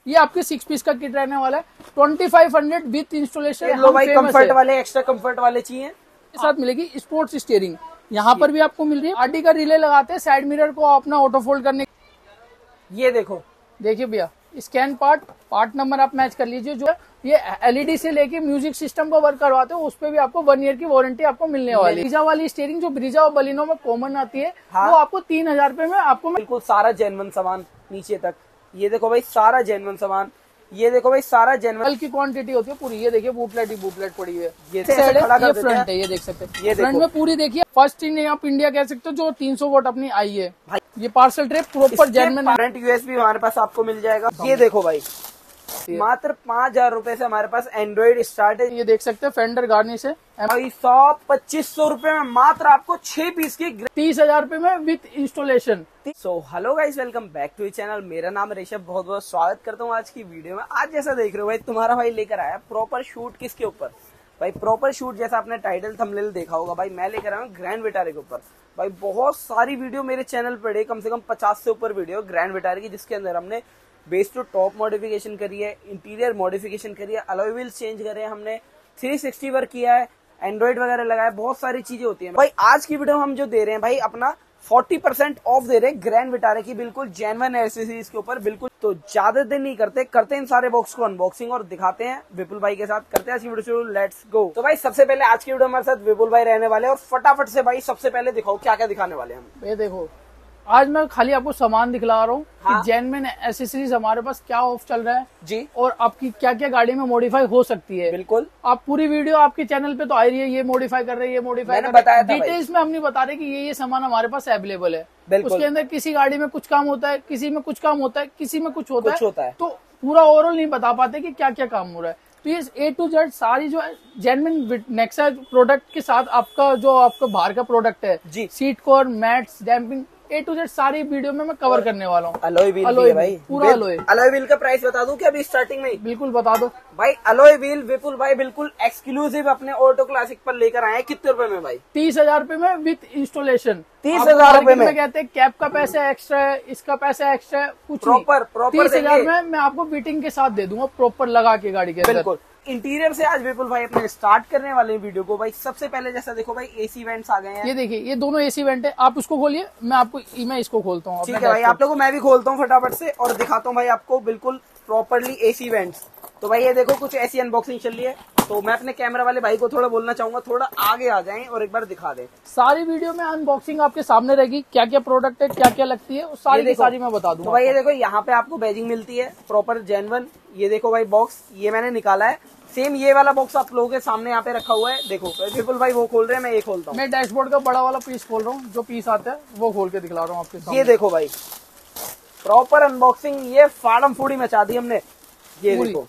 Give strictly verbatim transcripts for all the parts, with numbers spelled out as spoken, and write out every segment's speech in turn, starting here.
ये आपके six piece का किट रहने वाला है, twenty five hundred with installation. लो भाई कंफर्ट वाले, एक्स्ट्रा कंफर्ट वाले चाहिए, के साथ मिलेगी स्पोर्ट्स स्टीयरिंग। यहाँ पर भी आपको मिल रही है, आरडी का रिले लगाते हैं साइड मिरर को अपना ऑटो फोल्ड करने। ये देखो, देखिए भैया स्कैन पार्ट, पार्ट नंबर आप मैच कर लीजिए। जो ये एलईडी से लेके म्यूजिक सिस्टम को वर्क करवाते हो, उस पे भी आपको वन ईयर की वारंटी आपको मिलने वाली है। ब्रीजा वाली स्टीयरिंग जो ब्रीजा और बलिनो में कॉमन आती है, हाँ? वो आपको तीन हजार रूपये में आपको बिल्कुल सारा जेन्युइन सामान नीचे तक। ये देखो भाई सारा जेन्युइन सामान, ये देखो भाई सारा जेन्युइन की क्वांटिटी होती है पूरी। ये देखिए बूटलेट ही बूटलेट पड़ी हुई है, ये फ्रंट है, ये देख सकते हैं। ये फ्रंट में पूरी देखिए फर्स्ट इन आप इंडिया कह सकते हो जो तीन सौ वोट अपनी आई है। ये parcel tray proper genuine front USB हमारे पास आपको मिल जाएगा। ये देखो भाई मात्र पाँच हजार रूपये से हमारे पास एंड्रॉइड स्टार्ट है। ये देख सकते हैं फेंडर गार्निश है भाई सौ पच्चीस सौ रूपये में मात्र आपको छह पीस की तीस हजार रूपये में with installation. So hello guys, welcome back to channel. मेरा नाम ऋषभ, बहुत बहुत स्वागत करता हूँ आज की वीडियो में। आज जैसा देख रहे हो भाई, तुम्हारा भाई लेकर आया प्रॉपर शूट। किसके ऊपर भाई? प्रॉपर शूट जैसा आपने टाइटल थंबनेल देखा होगा भाई, मैं लेकर आया हूँ ग्रैंड विटारा के ऊपर। भाई बहुत सारी वीडियो मेरे चैनल पर है, कम से कम पचास से ऊपर वीडियो ग्रैंड विटारा की, जिसके अंदर हमने बेस टू टॉप मॉडिफिकेशन करी है, इंटीरियर मॉडिफिकेशन करी है, अलॉय व्हील्स चेंज करे हैं हमने, थ्री सिक्सटी वर्क किया है, एंड्रॉइड वगैरह लगाया, बहुत सारी चीजें होती हैं भाई। आज की वीडियो हम जो दे रहे हैं भाई, अपना फोर्टी परसेंट ऑफ दे रहे हैं ग्रैंड विटारा की, बिल्कुल जेन्युइन एक्सेसरीज के ऊपर बिल्कुल। तो ज्यादा देर नहीं करते करते इन सारे बॉक्स को अनबॉक्सिंग और दिखाते हैं विपुल भाई के साथ। करते हैं आज की वीडियो शुरू, लेट्स गो। तो भाई सबसे पहले आज की वीडियो हमारे साथ विपुल भाई रहने वाले हैं, और फटाफट से भाई सबसे पहले दिखाओ क्या क्या दिखाने वाले हैं हम। ये देखो, आज मैं खाली आपको सामान दिखला रहा हूँ हाँ? कि जेन्युइन एसेसरीज हमारे पास क्या ऑफ चल रहा है जी, और आपकी क्या क्या गाड़ी में मॉडिफाई हो सकती है। बिल्कुल, आप पूरी वीडियो आपके चैनल पे तो आ रही है, ये मॉडिफाई कर रहे हैं, ये मॉडिफाई कर रहे हैं। डिटेल्स में हम नहीं बता रहे कि ये ये सामान हमारे पास अवेलेबल है। उसके अंदर किसी गाड़ी में कुछ काम होता है, किसी में कुछ काम होता है, किसी में कुछ होता, कुछ होता है, तो पूरा ओवरऑल नहीं बता पाते कि क्या क्या काम हो रहा है। तो ये ए टू जेड सारी जो है जेन्युइन नेक्सा प्रोडक्ट के साथ आपका जो आपका बाहर का प्रोडक्ट है जी, seat cover, mats, damping, A to Z सारी वीडियो में मैं कवर करने वाला हूँ। अलॉय व्हील भी है भाई, पूरा अलॉय। अलॉय व्हील का प्राइस बता दूं क्या अभी स्टार्टिंग में? बिल्कुल बता दो भाई। अलॉय व्हील विपुल भाई बिल्कुल एक्सक्लूसिव अपने ऑटो क्लासिक पर लेकर आए हैं। कितने रुपए में भाई? तीस हजार रूपये में विथ इंस्टॉलेशन। तीस हजार रूपये में कहते हैं कैप का पैसा एक्स्ट्रा है, इसका पैसा एक्स्ट्रा है, कुछ प्रॉपर प्रॉपर तीस हजार में मैं आपको फिटिंग के साथ दे दूंगा, प्रॉपर लगा के गाड़ी के। बिल्कुल। इंटीरियर से आज विपुल भाई अपने स्टार्ट करने वाले वीडियो को। भाई सबसे पहले जैसा देखो भाई, एसी वेंट्स आ गए हैं। ये देखिए, ये दोनों एसी वेंट है। आप उसको खोलिए, मैं आपको मैं इसको खोलता हूँ। ठीक है भाई, आप लोगों को मैं भी खोलता हूँ फटाफट से और दिखाता हूँ भाई आपको बिल्कुल प्रॉपरली एसी वेंट्स। तो भाई ये देखो कुछ ऐसी अनबॉक्सिंग चल रही है, तो मैं अपने कैमरा वाले भाई को थोड़ा बोलना चाहूंगा, थोड़ा आगे आ जाएं और एक बार दिखा दें। सारी वीडियो में अनबॉक्सिंग आपके सामने रहेगी, क्या क्या प्रोडक्ट है, क्या क्या लगती है, सारी की सारी मैं बता दूंगा। तो भाई ये देखो, यहाँ पे आपको बैजिंग मिलती है प्रॉपर जेन्युइन। ये देखो भाई बॉक्स, ये मैंने निकाला है। सेम ये वाला बॉक्स आप लोगों के सामने यहाँ पे रखा हुआ है। देखो विपुल भाई वो खोल रहे हैं, मैं ये खोलता हूँ। मैं डैशबोर्ड का बड़ा वाला पीस खोल रहा हूँ, जो पीस आता है वो खोल के दिखला रहा हूँ आपके सामने। ये देखो भाई प्रॉपर अनबॉक्सिंग, ये फाड़म फूड़ी मचा दी हमने। ये देखो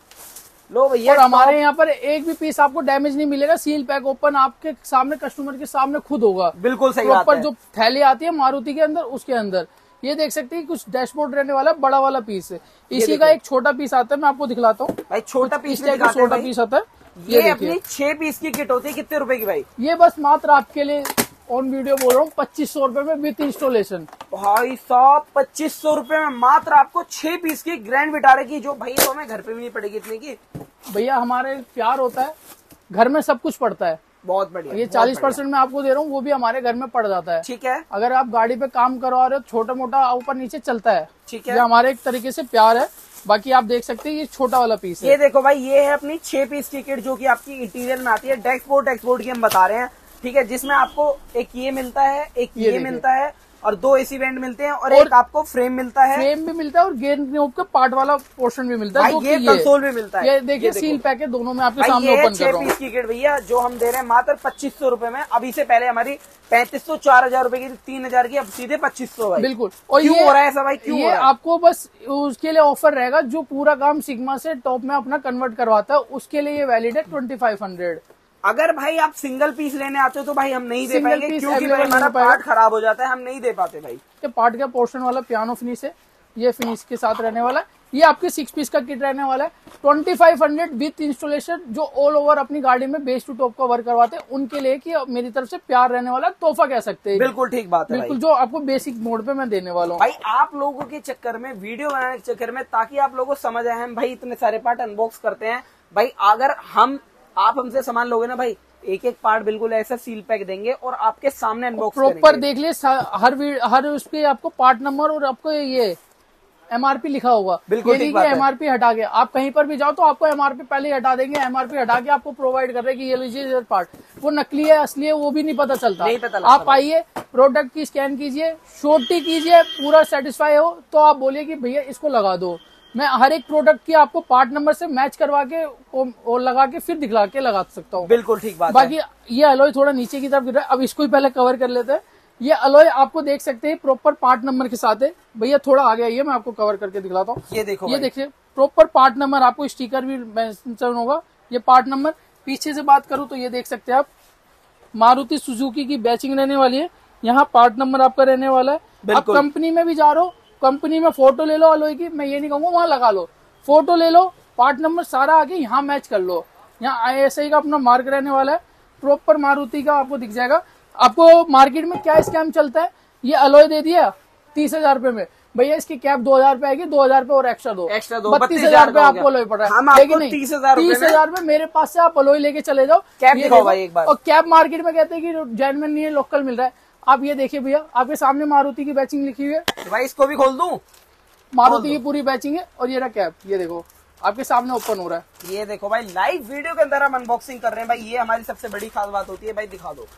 लो भैया, और हमारे यहाँ पर एक भी पीस आपको डैमेज नहीं मिलेगा। सील पैक ओपन आपके सामने कस्टमर के सामने खुद होगा। बिल्कुल सही बात है। प्रॉपर जो थैली आती है मारुति के अंदर, उसके अंदर ये देख सकते हैं कुछ डैशबोर्ड रहने वाला बड़ा वाला पीस है। इसी का एक छोटा पीस आता है, मैं आपको दिखलाता हूँ भाई। छोटा पीस छोटा पीस आता है। ये, ये अपनी छह पीस की किट होती है। कितने रुपए की भाई? ये बस मात्र आपके लिए ऑन वीडियो बोल रहा हूँ, पच्चीस सौ रूपये में विथ इंस्टॉलेशन। भाई साहब पच्चीस सौ रूपये में मात्र आपको छह पीस की ग्रैंड विटारा की, जो भाई तो हमें घर पे भी नहीं पड़ेगी इतने की। भैया हमारे प्यार होता है, घर में सब कुछ पड़ता है। बहुत बढ़िया। ये चालीस परसेंट में आपको दे रहा हूँ, वो भी हमारे घर में पड़ जाता है। ठीक है। अगर आप गाड़ी पे काम करवा रहे हो, छोटा मोटा ऊपर नीचे चलता है। ठीक है। ये हमारे एक तरीके से प्यार है। बाकी आप देख सकते हैं ये छोटा वाला पीस है। ये देखो भाई, ये है अपनी छह पीस की किट, जो कि आपकी इंटीरियर में आती है। डैशबोर्ड डैशबोर्ड की हम बता रहे हैं, ठीक है, जिसमें आपको एक ये मिलता है, एक ये, ये मिलता है, और दो एसी वेंट मिलते हैं, और, और एक आपको फ्रेम मिलता है। फ्रेम भी मिलता है और गेयर नोब का पार्ट वाला पोर्शन भी मिलता है। ये कंसोल भी मिलता है। ये देखिए सील पैक है, दोनों में आपके सामने ओपन कर रहा हूं। छह पीस की किट भैया, जो हम दे रहे हैं मात्र पच्चीस सौ रूपये में। अभी से पहले हमारी पैंतीस सौ चार हजार रूपये की, तीन हजार की, अब सीधे पच्चीस सौ। बिल्कुल। और क्यों हो रहा है ऐसा भाई? क्यों ये आपको बस उसके लिए ऑफर रहेगा, जो पूरा काम सिग्मा से टॉप में अपना कन्वर्ट करवाता है, उसके लिए ये वैलिड है ट्वेंटी फाइव हंड्रेड। अगर भाई आप सिंगल पीस लेने आते हो तो भाई हम नहीं दे पाएंगे, क्योंकि भाई हमारा पार्ट खराब हो जाता है, हम नहीं दे पाते भाई। ये पार्ट का पोर्शन वाला पियानो फिनिश है, ये फिनिश के साथ रहने वाला है। ये आपके सिक्स पीस का किट रहने वाला है, twenty five hundred with installation. जो ऑल ओवर अपनी गाड़ी में बेस टू टॉप का वर्क करवाते हैं उनके लिए कि मेरी तरफ से प्यार रहने वाला तोहफा कह सकते हैं। बिल्कुल ठीक बात है बिल्कुल, जो आपको बेसिक मोड पे मैं देने वाला हूँ भाई। आप लोगों के चक्कर में, वीडियो बनाने के चक्कर में, ताकि आप लोगों को समझ आए, हम भाई इतने सारे पार्ट अनबॉक्स करते हैं भाई। अगर हम आप हमसे सामान लोगे ना भाई, एक एक पार्ट बिल्कुल ऐसा सील पैक देंगे और आपके सामने अनबॉक्स प्रॉपर देख लिए। हर हर उस पे आपको पार्ट नंबर और आपको ये एमआरपी लिखा होगा। बिल्कुल ठीक बात है। एमआरपी हटा के आप कहीं पर भी जाओ तो आपको एमआरपी पहले ही हटा देंगे। एमआरपी हटा के आपको प्रोवाइड कर रहे हैं कि ये लीजिए पार्ट, वो नकली है असली है वो भी नहीं पता चलता। नहीं पता आप आइए, प्रोडक्ट की स्कैन कीजिए, शोटी कीजिए, पूरा सेटिस्फाई हो तो आप बोलिए कि भैया इसको लगा दो। मैं हर एक प्रोडक्ट की आपको पार्ट नंबर से मैच करवा के और लगा के फिर दिखला के लगा सकता हूँ। बिल्कुल ठीक बात बाकी है। ये अलॉय थोड़ा नीचे की तरफ गिर रहा है, अब इसको ही पहले कवर कर लेते हैं। ये अलॉय आपको देख सकते हैं प्रॉपर पार्ट नंबर के साथ है। भैया थोड़ा आगे आइए, मैं आपको कवर करके दिखलाता हूँ। ये देखो, ये देखिए प्रॉपर पार्ट नंबर, आपको स्टिकर भी मेंशन होगा। ये पार्ट नंबर पीछे से बात करूँ तो ये देख सकते हैं आप, मारुति सुजुकी की बैचिंग रहने वाली है। यहाँ पार्ट नंबर आपका रहने वाला है। अब कंपनी में भी जा रहा हो, कंपनी में फोटो ले लो अलॉय की, मैं ये नहीं कहूंगा वहां लगा लो, फोटो ले लो, पार्ट नंबर सारा आगे यहाँ मैच कर लो। यहाँ आई एस आई का अपना मार्क रहने वाला है, प्रॉपर मारुति का आपको दिख जाएगा। आपको मार्केट में क्या स्कैम चलता है, ये अलॉय दे दिया तीस हजार रुपए में, भैया इसकी कैप दो हजार रुपए आएगी, दो हजार रुपए और एक्स्ट्रा दो, एक्स्ट्रा दो, बत्तीस हजार रुपए आपको अलॉय पड़ रहा है। लेकिन नहीं, तीस हजार रुपए मेरे पास से आप अलॉय लेके चले जाओ, कैप दिखाओ भाई एक बार। और कैप मार्केट में कहते हैं कि जेन्युइन नहीं है, लोकल मिल रहा है। आप ये देखिए भैया, आपके सामने मारुति की बैचिंग लिखी हुई है। भाई इसको भी खोल दूं? मारुति की पूरी बैचिंग है। और ये रहा कैप, ये देखो आपके सामने ओपन हो रहा है। ये देखो भाई, लाइव वीडियो के अंदर हम अनबॉक्सिंग कर रहे हैं भाई। ये हमारी सबसे बड़ी खास बात होती है भाई, दिखा दो।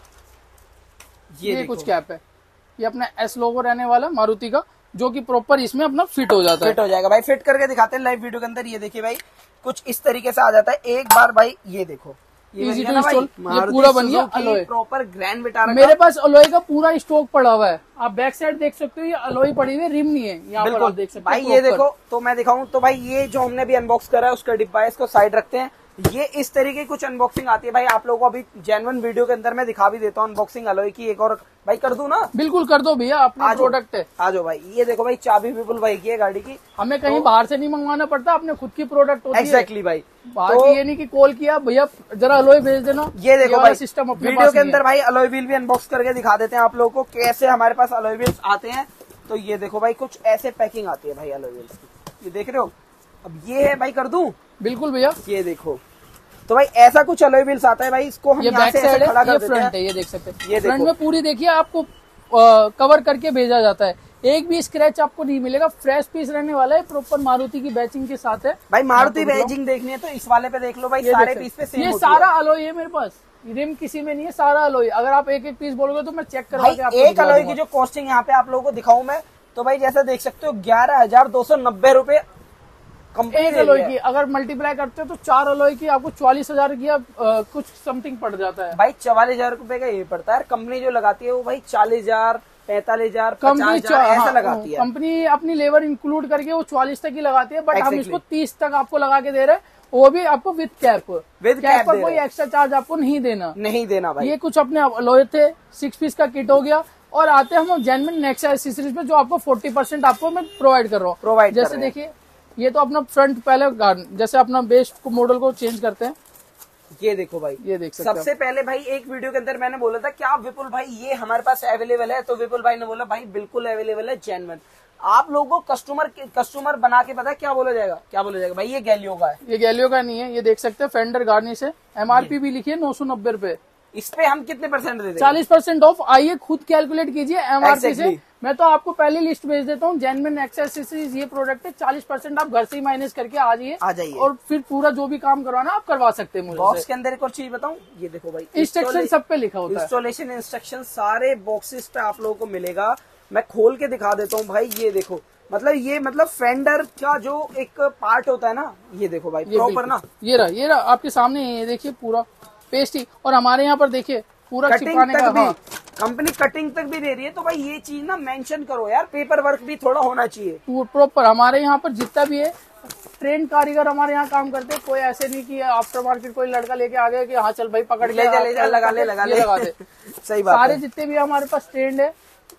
ये, ये कुछ कैप है, ये अपना एस लोगो रहने वाला मारुति का, जो कि प्रॉपर इसमें अपना फिट हो जाता है। फिट हो जाएगा भाई, फिट करके दिखाते हैं लाइव वीडियो के अंदर। ये देखिए भाई, कुछ इस तरीके से आ जाता है एक बार भाई। ये देखो, इजी टू इंस्टॉल, ये पूरा बन गया अलॉय, प्रॉपर ग्रैंड विटारा। मेरे पास अलॉय का पूरा स्टॉक पड़ा हुआ है। आप बैक साइड देख सकते हो, ये अलॉय पड़ी हुई है, रिम नहीं है यहाँ पर, आप देख सकते भाई। ये देखो, तो मैं दिखाऊं तो भाई, ये जो हमने भी अनबॉक्स करा है उसका डिब्बा है, इसको साइड रखते हैं। ये इस तरीके की कुछ अनबॉक्सिंग आती है भाई। आप लोगों को अभी जेन्युइन वीडियो के अंदर मैं दिखा भी देता हूँ अनबॉक्सिंग अलॉय की। एक और भाई कर दूं ना? बिल्कुल कर दो भैया, अपना प्रोडक्ट है। आ जाओ भाई। ये देखो भाई, चाबी विपुल भाई की है गाड़ी की, हमें कहीं तो, बाहर से नहीं मंगवाना पड़ता, अपने खुद की प्रोडक्ट होती है। एग्जैक्टली भाई, बाहर तो, ये नहीं कि कॉल किया भैया जरा अलॉय भेज देना। ये देखो ये भाई, सिस्टम वीडियो के अंदर भाई अलॉय व्हील भी अनबॉक्स करके दिखा देते हैं आप लोगों को कैसे हमारे पास अलॉय व्हील्स आते हैं। तो ये देखो भाई, कुछ ऐसे पैकिंग आती है भाई अलॉय व्हील्स की, ये देख रहे हो। अब ये है भाई, कर दूं? बिल्कुल भैया। ये देखो, तो भाई ऐसा कुछ अलॉय व्हील्स आता है भाई। इसको हम यहाँ से ऐसे खड़ा कर देते हैं। फ्रंट है, ये देख सकते हैं। ये फ्रंट में पूरी देखिए आपको आ, कवर करके भेजा जाता है, एक भी स्क्रैच आपको नहीं मिलेगा। फ्रेश पीस रहने वाला है, प्रॉपर मारुति की बैचिंग के साथ है भाई। मारुति बैचिंग देखनी है तो इस वाले पे देख लो भाई, सारे पीस पे सेम ये सारा अलॉय है मेरे पास, रिम किसी में नहीं है, सारा अलॉय। अगर आप एक एक पीस बोलोगे तो मैं चेक करवा के आपको एक अलॉय की जो कॉस्टिंग यहाँ पे आप लोगों को दिखाऊं मैं, तो भाई जैसा देख सकते हो ग्यारह हजार दो सौ नब्बे रूपये कंपनी अलॉय की। अगर मल्टीप्लाई करते हो तो चार अलॉय की आपको चौवालीस हजार की आ, कुछ समथिंग पड़ जाता है भाई। चवालीस हजार रूपये का ये पड़ता है। कंपनी जो लगाती है वो भाई चालीस हजार पैंतालीस हजार कंपनी ऐसा लगाती है। कंपनी अपनी लेबर इंक्लूड करके वो चौवालीस तक ही लगाती है, बट हम इसको तीस तक आपको लगा के दे रहे हैं, वो भी आपको विद कैप। विद कैप पर कोई एक्स्ट्रा चार्ज आपको नहीं देना नहीं देना भाई। ये कुछ अपने अलॉय थे, सिक्स पीस का किट हो गया। और आते हैं हम जेन्युइन नेक्सा एक्सेसरीज में, जो आपको फोर्टी परसेंट आपको मैं प्रोवाइड कर रहा हूँ। प्रोवाइड जैसे देखिए, ये तो अपना फ्रंट पहले जैसे अपना बेस मॉडल को चेंज करते हैं। ये देखो भाई, ये देख सकते सबसे पहले भाई एक वीडियो के अंदर मैंने बोला था क्या विपुल भाई ये हमारे पास अवेलेबल है, तो विपुल भाई ने बोला भाई बिल्कुल अवेलेबल है जेन्युइन। आप लोगों को कस्टमर कस्टमर बना के पता है क्या बोला जाएगा, क्या बोला जाएगा भाई, ये गैलियो का है। ये गैलियो का नहीं है, ये देख सकते हैं फेंडर गार्निश है। एमआरपी भी लिखी है नौ सौ नब्बे रूपये। इस पे हम कितने परसेंट देते हैं? चालीस परसेंट ऑफ। आइए खुद कैलकुलेट कीजिए एमआरपी से। मैं तो आपको पहले लिस्ट भेज देता हूँ। जेन्युइन एक्सेसरीज ये प्रोडक्ट है, चालीस परसेंट आप घर से ही माइनस करके आ जाइए आ जाइए और फिर पूरा जो भी काम करवाना आप करवा सकते हैं मुझे। बॉक्स के अंदर एक और चीज बताऊं, ये देखो भाई, इंस्ट्रक्शन सब पे लिखा होता है। इंस्टॉलेशन इंस्ट्रक्शन सारे बॉक्सेस पे आप लोगों को मिलेगा। मैं खोल के दिखा देता हूँ भाई। ये देखो, मतलब ये मतलब फेंडर का जो एक पार्ट होता है ना, ये देखो भाई प्रॉपर ना, ये रहा ये रहा आपके सामने, ये देखिए पूरा पेस्टी। और हमारे यहाँ पर देखिए पूरा चिपकाने का, हाँ, कंपनी कटिंग तक भी दे रही है। तो भाई ये चीज ना मेंशन करो यार, पेपर वर्क भी थोड़ा होना चाहिए प्रॉपर। हमारे यहाँ पर जितना भी है ट्रेन कारीगर हमारे यहाँ काम करते हैं। कोई ऐसे नहीं कि आफ्टर मार्केट कोई लड़का लेके आ गया कि हाँ चल भाई पकड़ ले जा ले जा लगा ले लगा ले लगा दे। सही बात सारे जितने भी हमारे पास ट्रेंड है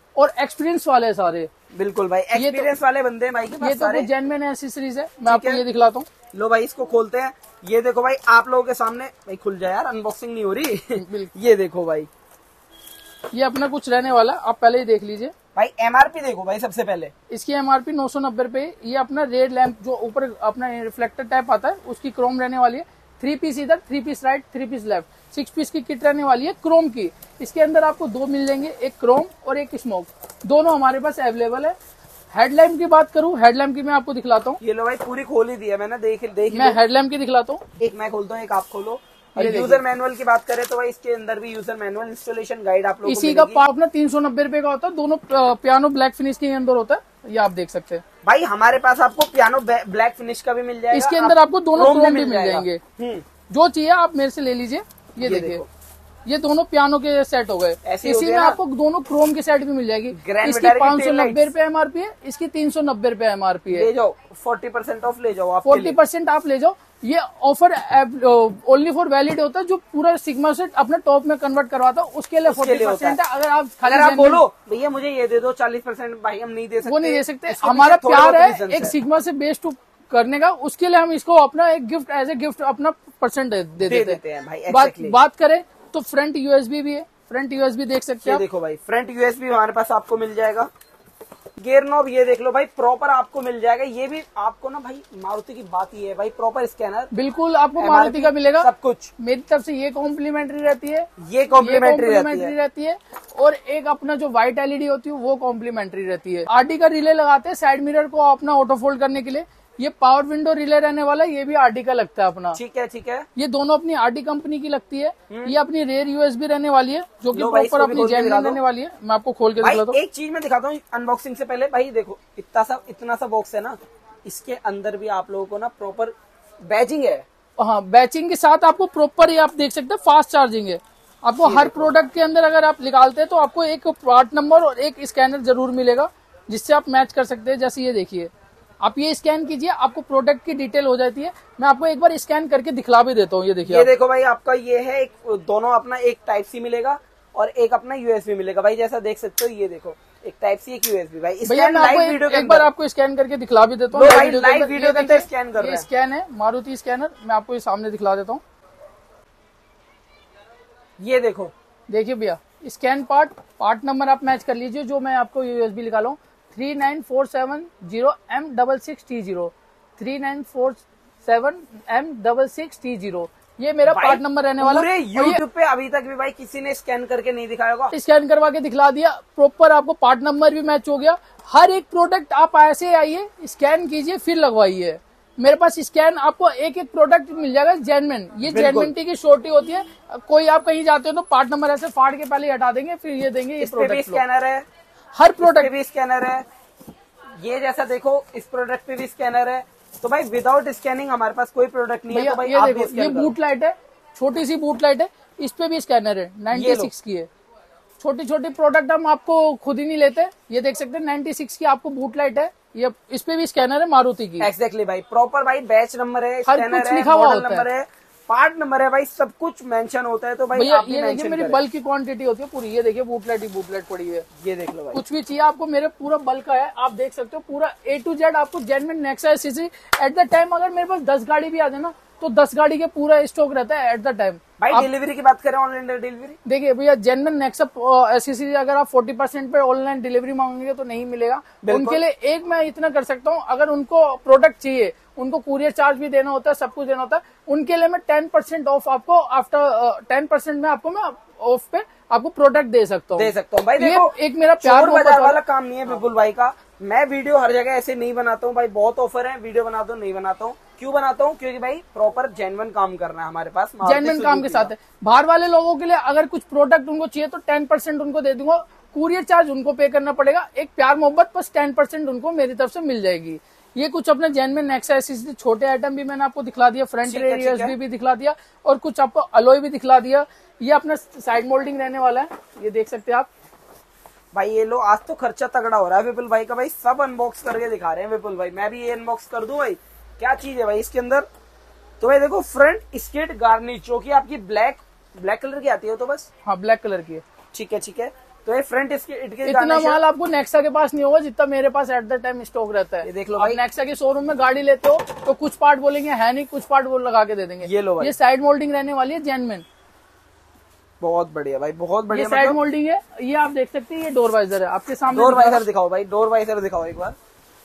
और एक्सपीरियंस वाले हैं सारे। बिल्कुल भाई, एक्सपीरियंस तो, वाले बंदे हैं भाई के पास। ये तो जेन्युइन एसेसरीज है, मैं आपको ये दिखलाता हूँ। लो भाई इसको खोलते हैं। ये देखो भाई आप लोगों के सामने, भाई खुल जाए यार, अनबॉक्सिंग नहीं हो रही। ये देखो भाई, ये अपना कुछ रहने वाला, आप पहले ही देख लीजिए भाई। एमआरपी देखो भाई सबसे पहले, इसकी एमआरपी नौ सौ नब्बे रुपए। ये अपना रेड लैंप जो ऊपर अपना रिफ्लेक्टर टाइप आता है उसकी क्रोम रहने वाली है। थ्री पीस इधर, three piece right, three piece left, six piece की किट रहने वाली है क्रोम की। इसके अंदर आपको दो मिल जाएंगे, एक क्रोम और एक स्मोक, दोनों हमारे पास अवेलेबल है। हेडलैम्प की बात करूं, हेडलैम्प की मैं आपको दिखलाता हूँ। ये लो भाई पूरी खोल ही दी है मैंने, देख देख मैं हेडलैम्प की दिखलाता हूँ। एक मैं खोलता हूँ, एक आप खोलो। यूजर मैनुअल की बात करें तो भाई इसके अंदर भी यूजर मैनुअल, इंस्टॉलेशन गाइड आप लोगों को इसी का पार्ट ना तीन सौ नब्बे रुपए का होता है। दोनों पियानो ब्लैक फिनिश के अंदर होता है, ये आप देख सकते हैं भाई। हमारे पास आपको पियानो ब्लैक फिनिश का भी मिल जाएगा, इसके अंदर आपको दोनों क्रोम भी मिल जाएंगे। जो चाहिए आप मेरे से ले लीजिए। ये देखिए, ये दोनों पियानो के सेट हो गए। इसी में आपको दोनों क्रोम के सेट भी मिल जाएगी। इसकी पाँच सौ नब्बे रुपए एमआरपी है, इसकी तीन सौ नब्बे रुपए एमआरपी है। ले जाओ, फोर्टी परसेंट ऑफ ले जाओ आप, फोर्टी परसेंट आप ले जाओ। ये ऑफर ओनली फॉर वैलिड होता है जो पूरा सिग्मा सेट अपने टॉप में कन्वर्ट करवाता है, उसके लिए फोर्टी परसेंट है। अगर आप अगर आप बोलो भैया मुझे ये दे दो चालीस परसेंट, भाई हम नहीं दे सकते, वो नहीं दे सकते। हमारा प्यार है एक सिग्मा से बेस टू करने का, उसके लिए हम इसको अपना एक गिफ्ट एज ए गिफ्ट अपना परसेंट दे देते हैं भाई। बात बात करें तो फ्रंट यूएसबी भी है, फ्रंट यूएसबी देख सकते हैं। देखो भाई फ्रंट यूएसबी हमारे पास आपको मिल जाएगा। गियर नॉब ये देख लो भाई, प्रॉपर आपको मिल जाएगा। ये भी आपको ना भाई मारुति की बात ही है भाई, प्रॉपर स्कैनर बिल्कुल आपको मारुति का मिलेगा सब कुछ। मेरी तरफ से ये कॉम्प्लीमेंट्री रहती है, ये कॉम्प्लीमेंट्री रहती, रहती है। और एक अपना जो व्हाइट एलईडी होती है वो कॉम्प्लीमेंट्री रहती है। आरडी का रिले लगाते हैं साइड मिरर को अपना ऑटो फोल्ड करने के लिए। ये पावर विंडो रिले रहने वाला है, ये भी आरडी का लगता है अपना। ठीक है ठीक है, ये दोनों अपनी आरडी कंपनी की लगती है। ये अपनी रेयर यूएसबी रहने वाली है जो कि प्रॉपर अपनी जेन्युइन रहने वाली है। मैं आपको खोल के दिखाता हूँ। एक चीज मैं दिखाता हूँ अनबॉक्सिंग से पहले भाई। देखो इतना सा इतना सा बॉक्स है ना, इसके अंदर भी आप लोगों को ना प्रॉपर बैजिंग है। हाँ, बैचिंग के साथ आपको प्रॉपर, ये आप देख सकते हैं फास्ट चार्जिंग है। आपको हर प्रोडक्ट के अंदर अगर आप निकालते हैं तो आपको एक पार्ट नंबर और एक स्कैनर जरूर मिलेगा जिससे आप मैच कर सकते हैं। जैसे ये देखिए, आप ये स्कैन कीजिए, आपको प्रोडक्ट की डिटेल हो जाती है। मैं आपको एक बार स्कैन करके दिखला भी देता हूँ। ये देखिए, ये देखो भाई आपका ये है एक, दोनों अपना एक टाइप सी मिलेगा और एक अपना यूएसबी मिलेगा भाई। जैसा देख सकते हो, ये देखो एक टाइप सी एक यूएसबी भाई। भैया मैं आपको एक, एक बार आपको स्कैन करके दिखला भी देता हूँ। लाइव वीडियो के अंदर स्कैन कर रहे हैं। ये स्कैन है मारुति स्कैनर, मैं आपको ये सामने दिखला देता हूँ। ये देखो, देखिए भैया स्कैन पार्ट पार्ट नंबर आप मैच कर लीजिए। जो मैं आपको यूएसबी निकाला हूँ three nine four seven zero M double six T zero, three nine four seven M double six T zero, ये मेरा पार्ट नंबर रहने वाला। पूरे यूट्यूब पे अभी तक भी भाई किसी ने स्कैन करके नहीं दिखाया होगा। स्कैन करवा के दिखला दिया, प्रॉपर आपको पार्ट नंबर भी मैच हो गया। हर एक प्रोडक्ट आप ऐसे आइए, स्कैन कीजिए, फिर लगवाइए। मेरे पास स्कैन आपको एक एक प्रोडक्ट मिल जाएगा जेन्युइन। ये जेन्युइनिटी की शॉर्टी होती है। कोई आप कहीं जाते हो तो पार्ट नंबर ऐसे फाड़ के पहले हटा देंगे, फिर ये देंगे ये प्रोडक्ट। स्कैनर है, हर प्रोडक्ट भी स्कैनर है। ये जैसा देखो इस प्रोडक्ट पे भी स्कैनर है। तो भाई विदाउट स्कैनिंग हमारे पास कोई प्रोडक्ट नहीं है। तो भाई ये देखो, ये बूट लाइट है, छोटी सी बूट लाइट है, इस पे भी स्कैनर है, छियानवे की है। छोटी छोटी प्रोडक्ट हम आपको खुद ही नहीं लेते। ये देख सकते हैं छियानवे की आपको बूट लाइट है, ये इस पे भी स्कैनर है मारुति की। एक्जैक्टली भाई, प्रॉपर भाई बैच नंबर है, हर कुछ लिखा हुआ होता नंबर है, पार्ट नंबर है भाई, सब कुछ मेंशन होता है। तो भाई भैया ये देखिए मेरी बल्क की क्वांटिटी होती है पूरी। ये देखिए बूटलेट ही बूटलेट पड़ी है, ये देख लो भाई। कुछ भी चाहिए आपको मेरे पूरा बल्क का है, आप देख सकते हो पूरा ए टू जेड आपको genuine Nexa SCC. At the time अगर मेरे पास दस गाड़ी भी आ जाए ना तो दस गाड़ी के पूरा स्टॉक रहता है एट द टाइम। भाई डिलीवरी की बात करें, ऑनलाइन डिलीवरी देखिए भैया जेन्युइन नेक्सा एससीसी अगर आप चालीस परसेंट पे ऑनलाइन डिलीवरी मांगेंगे तो नहीं मिलेगा। उनके लिए एक मैं इतना कर सकता हूँ, अगर उनको प्रोडक्ट चाहिए, उनको कुरियर चार्ज भी देना होता है, सब कुछ देना होता है, उनके लिए मैं टेन परसेंट ऑफ आपको आफ्टर टेन परसेंट में आपको मैं ऑफ पे आपको प्रोडक्ट दे सकता हूँ दे सकता हूँ भाई। देखो एक मेरा प्यार बाजार वाला काम नहीं है विपुल भाई का। मैं वीडियो हर जगह ऐसे नहीं बनाता हूँ भाई, बहुत ऑफर है, वीडियो बना दो नहीं बनाता हूँ। क्यों बनाता हूँ? क्योंकि भाई प्रॉपर जेन्युइन काम करना है हमारे पास, जेन्युइन काम के साथ है। बाहर वाले लोगों के लिए अगर कुछ प्रोडक्ट उनको चाहिए तो टेन परसेंट उनको दे दूंगा, कुरियर चार्ज उनको पे करना पड़ेगा। एक प्यार मोहब्बत बस टेन परसेंट उनको मेरी तरफ से मिल जाएगी। ये कुछ अपने जेन्युइन नेक्सा एससीसी छोटे आइटम भी मैंने आपको दिखला दिया, फ्रंट रेयर यूएसबी भी दिखला दिया और कुछ आपको अलॉय भी दिखला दिया। ये अपना साइड मोल्डिंग रहने वाला है, ये देख सकते हैं आप भाई। ये लो आज तो खर्चा तगड़ा हो रहा है विपुल भाई का भाई, सब अनबॉक्स करके दिखा रहे हैं विपुल भाई। मैं भी ये अनबॉक्स कर दूं भाई, क्या चीज है भाई इसके अंदर। तो भाई देखो फ्रंट स्किड गार्निश जो की आपकी ब्लैक ब्लैक कलर की आती है तो बस, हाँ ब्लैक कलर की है। ठीक है ठीक है। तो ये फ्रंट इसके इटके इतना माल आपको नेक्सा के पास नहीं होगा जितना मेरे पास एट द टाइम स्टॉक रहता है। ये देख लो भाई, नेक्सा के शोरूम में गाड़ी लेते हो तो कुछ पार्ट बोलेंगे है नहीं, कुछ पार्ट वो लगा के दे देंगे। ये लो भाई, ये साइड मोल्डिंग रहने वाली है जेन्युइन, बहुत बढ़िया भाई, बहुत बढ़िया। ये साइड मोल्डिंग है। ये आप देख सकते हैं, ये डोर वाइजर है आपके सामने। डोर वाइजर दिखाओ भाई, डोर वाइजर दिखाओ एक बार।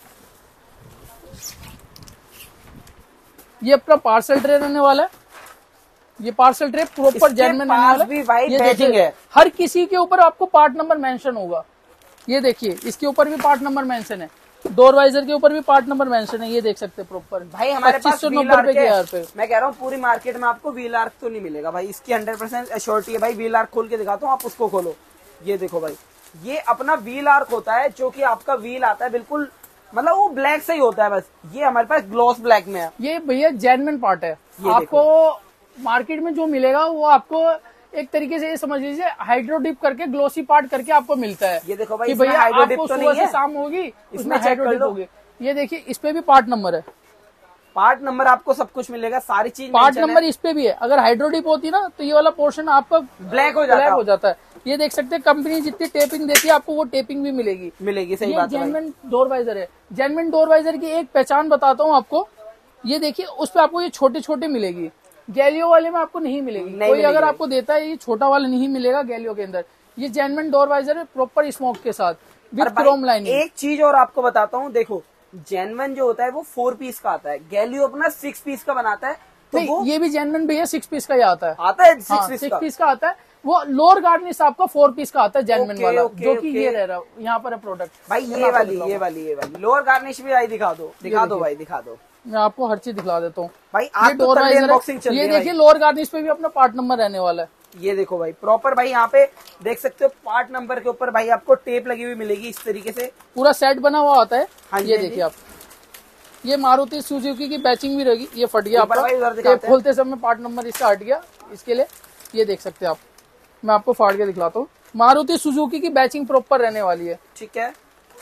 ये आपका पार्सल ट्रे रहने वाला है। ये पार्सल ट्रे प्रॉपर जेन्युइन रहने वाला भी भाई ये बैजिंग है। हर किसी के ऊपर आपको पार्ट नंबर मेंशन होगा। ये देखिए, इसके ऊपर भी पार्ट नंबर मेंशन है, डोर वाइजर के ऊपर भी पार्ट नंबर मेंशन है। ये देख सकते हैं प्रॉपर भाई हमारे पास सौ नब्बे रुपए के यार पे। मैं कह रहा हूँ पूरी मार्केट में आपको व्हील आर्क तो नहीं मिलेगा भाई, इसकी हंड्रेड परसेंट एश्योरिटी है भाई। व्हील आर्क खोल के दिखाता हूँ, आप उसको खोलो। ये देखो भाई, ये अपना व्हील आर्क होता है, जो कि आपका व्हील आता है बिल्कुल, मतलब वो ब्लैक से ही होता है बस। ये हमारे पास ग्लॉस ब्लैक में है। ये भैया जेन्युइन पार्ट है। आपको मार्केट में जो मिलेगा वो आपको एक तरीके से ये समझ लीजिए हाइड्रो डिप करके ग्लोसी पार्ट करके आपको मिलता है। ये देखो भाई, कि भैया आपको तो सुबह से शाम होगी, उसमें हाइड्रो डिप होगी। ये देखिए, इस पे भी पार्ट नंबर है, पार्ट नंबर आपको सब कुछ मिलेगा, सारी चीज पार्ट नंबर इस पे भी है। अगर हाइड्रो डिप होती ना तो ये वाला पोर्शन आपका ब्लैक हो जाता ब्लैक हो जाता है। ये देख सकते हैं, कंपनी जितनी टेपिंग देती है आपको वो टेपिंग भी मिलेगी मिलेगी सही बात है। जेन्युइन डोर वाइजर है। जेन्युइन डोर वाइजर की एक पहचान बताता हूँ आपको। ये देखिए, उस पे आपको ये छोटे छोटे मिलेगी, गैलियो वाले में आपको नहीं मिलेगी। नहीं कोई मिलेगी अगर आपको देता है ये छोटा वाला नहीं मिलेगा गैलियो के अंदर। ये जेन्युइन डोर वाइजर है प्रॉपर स्मोक के साथ विद क्रोम लाइनिंग। एक चीज और आपको बताता हूँ, देखो जेन्युइन जो होता है वो फोर पीस का आता है, गैलियो अपना सिक्स पीस का बनाता है। तो नहीं, वो ये भी जेन्युइन भैया सिक्स पीस का ही आता है। आता है सिक्स हाँ, पीस सिक्स का पीस का आता है। वो लोअर गार्निश आपका फोर पीस का आता है जेन्युइन ओके, वाला, ओके, जो कि ओके। ये रह रहा है यहाँ पर है प्रोडक्ट भाई। ये वाली ये वाली ये वाली लोअर गार्निश भी भाई दिखा दो, दिखा दो भाई, दिखा दो। मैं आपको हर चीज दिखला देता हूँ भाई। आज तो डोर वाइजर अनबॉक्सिंग चल है। रही ये है देखिए, लोअर गार्निश पे भी अपना पार्ट नंबर रहने वाला है। ये देखो भाई, प्रॉपर भाई यहाँ पे देख सकते हो पार्ट नंबर के ऊपर भाई आपको टेप लगी हुई मिलेगी इस तरीके से, पूरा सेट बना हुआ आता है। हाँ जी, ये हाँ जी। देखिए आप, ये मारुति सुजुकी की बैचिंग भी रहेगी। ये फट गया ऊपर भाई उधर आपका, दिखाते टेप खोलते समय पार्ट नंबर इसका हट गया। इसके लिए ये देख सकते हैं आप, मैं आपको फाड़ के दिखलाता हूँ। मारुति सुजुकी की बैचिंग प्रॉपर रहने वाली है। ठीक है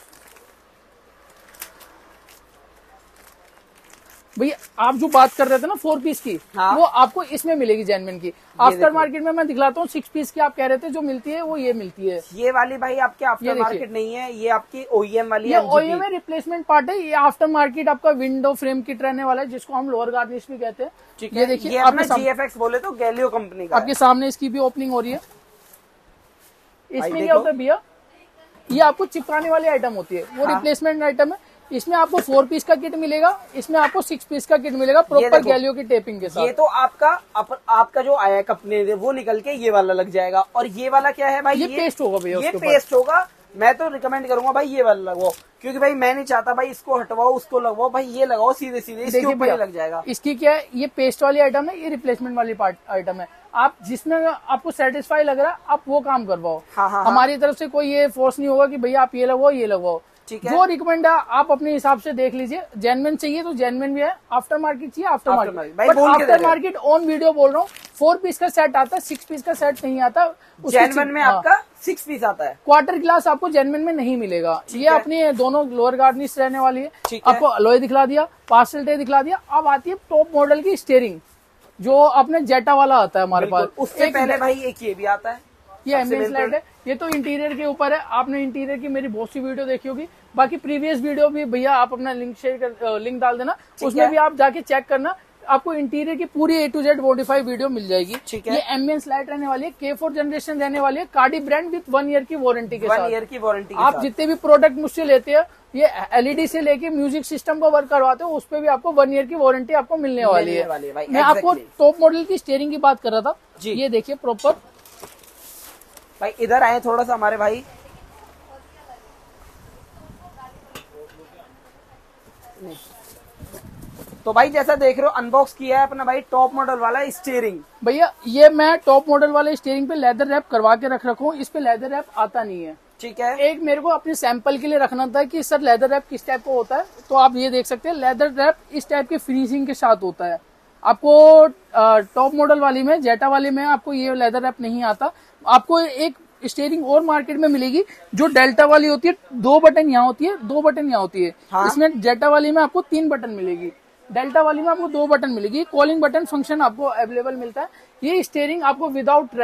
भैया, आप जो बात कर रहे थे ना फोर पीस की, हाँ। वो आपको इसमें मिलेगी जेन्युइन की। आफ्टर मार्केट में मैं दिखलाता हूँ सिक्स पीस की, आप कह रहे थे जो मिलती है वो ये मिलती है। ये वाली भाई आपके ये आफ्टर देखिए। मार्केट नहीं है, ये आपकी ओईएम वाली ये है। ओईएम में रिप्लेसमेंट पार्ट है। ये आफ्टर मार्केट आपका विंडो फ्रेम किट रहने वाला है, जिसको हम लोअर गार्निश भी कहते हैं। ठीक ये है, देखिए, ये आपके अपना सामने जीएफएक्स बोले तो गैलियो कंपनी का आपके सामने इसकी भी ओपनिंग हो रही है। इसमें क्या देखो। होता है भैया, ये आपको चिपकाने वाली आइटम होती है, वो हाँ। रिप्लेसमेंट आइटम है। इसमें आपको फोर पीस का किट मिलेगा, इसमें आपको सिक्स पीस का किट मिलेगा प्रॉपर देखो। गैलियो की टेपिंग के ये साथ। तो आपका अप, आपका जो आया है कंपनी वो निकल के ये वाला लग जाएगा। और ये वाला क्या है भाई, ये पेस्ट होगा भैया, ये उसके ऊपर। पेस्ट होगा। मैं तो रिकमेंड करूंगा भाई ये वाला लगवाओ, क्योंकि भाई मैं नहीं चाहता भाई इसको हटवाओ उसको लगवाओ, भाई ये लगाओ सीधे सीधे, इसके देखिए ऊपर ही भैया, लग जाएगा। इसकी क्या है, ये पेस्ट वाली आइटम है, ये रिप्लेसमेंट वाली पार्ट आइटम है। आप जिसमें आपको सेटिस्फाई लग रहा है आप वो काम करवाओ। हाँ, हाँ, हमारी तरफ से कोई ये फोर्स नहीं होगा कि भैया आप ये लगवाओ ये लगवाओ। ठीक है। जो रिकमेंड है आप अपने हिसाब से देख लीजिए। जेन्युइन चाहिए तो जेन्युइन भी है, आफ्टर मार्केट चाहिए आफ्टर After मार्केट। market। भाई बट बोल के दे आफ्टर रहे हैं। मार्केट ऑन वीडियो बोल रहा हूँ, फोर पीस का सेट आता है, सिक्स पीस का सेट नहीं आता। जेन्युइन में आपका सिक्स पीस आता है। क्वार्टर ग्लास आपको जेन्युइन में नहीं मिलेगा। ये है। अपनी दोनों लोअर गार्निश रहने वाली है। ठीक है। आपको अलॉय दिखला दिया, पार्सल ट्रे दिखला दिया। अब आती है टॉप मॉडल की स्टीयरिंग, जो अपने जेटा वाला आता है हमारे पास। उससे एक पहले भाई एक ये भी आता है, ये एम्बियंस लाइट है। ये तो इंटीरियर के ऊपर है। आपने इंटीरियर की मेरी बहुत सी वीडियो देखी होगी, बाकी प्रीवियस वीडियो भी भैया आप अपना लिंक शेयर कर, लिंक डाल देना, उसमें भी आप जाके चेक करना। आपको इंटीरियर की पूरी A to Z modify video मिल जाएगी। ठीक है। ये एम्बियंस लाइट रहने वाली है, के फोर जनरेशन रहने वाली है, कार्डी ब्रांड विद वन ईयर की वारंटी के वन साथ। ईयर की वारंटी आप जितने भी प्रोडक्ट मुझसे लेते हैं, ये एलईडी से लेके म्यूजिक सिस्टम का वर्क करवाते हो, उस पर भी आपको वन ईयर की वारंटी आपको मिलने वाली है। वाली है भाई, मैं आपको exactly। टॉप मॉडल की स्टीयरिंग की बात कर रहा था जी। ये देखिए प्रॉपर। भाई इधर आए थोड़ा सा हमारे भाई, तो भाई जैसा देख रहे हो अनबॉक्स किया है अपना भाई टॉप मॉडल वाला स्टीयरिंग। भैया ये मैं टॉप मॉडल वाले स्टीयरिंग पे लेदर रैप करवा के रख रखा हूँ, इस पे लेदर रैप आता नहीं है। ठीक है। एक मेरे को अपने सैंपल के लिए रखना था कि सर लेदर रैप किस टाइप का होता है, तो आप ये देख सकते हैं लेदर रैप इस टाइप के फिनिशिंग के साथ होता है। आपको टॉप मॉडल वाली में, जेटा वाली में आपको ये लेदर रैप नहीं आता। आपको एक स्टीयरिंग और मार्केट में मिलेगी जो डेल्टा वाली होती है, दो बटन यहाँ होती है, दो बटन यहाँ होती है। हाँ? इसमें जेटा वाली में आपको तीन बटन मिलेगी, डेल्टा वाली में आपको दो बटन मिलेगी। कॉलिंग बटन फंक्शन आपको अवेलेबल मिलता है। ये स्टीयरिंग आपको विदाउट रैप